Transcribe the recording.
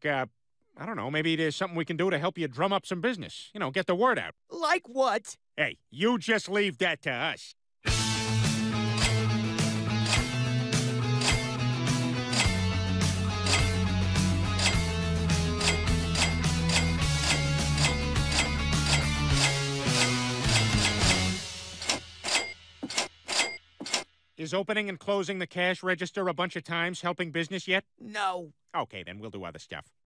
I don't know, maybe there's something we can do to help you drum up some business. You know, get the word out. Like what? Hey, you just leave that to us. Is opening and closing the cash register a bunch of times helping business yet? No. Okay, then we'll do other stuff.